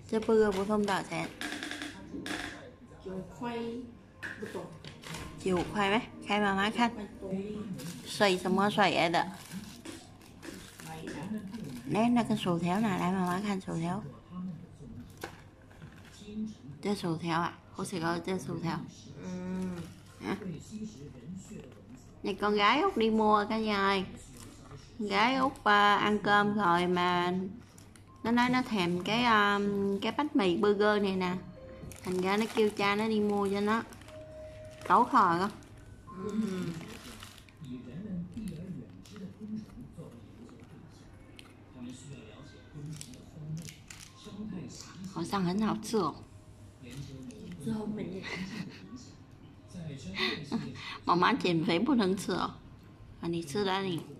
这burger普通多少钱 9块不懂。 9块吗？开妈妈看。水什么水来的？đấy là cái sù theo này, lại mà看sù theo. Cái sù theo à? Có sẽ có cái sù theo. Hả? Này con gái Út đi mua cả nhà ơi. Con gái Út ăn cơm rồi mà nó nói nó thèm cái bánh mì burger này nè. Thành ra nó kêu cha nó đi mua cho nó. Tốt rồi không? 好像很好吃哦。 之后没。 妈妈减肥不能吃哦，啊，你吃了你。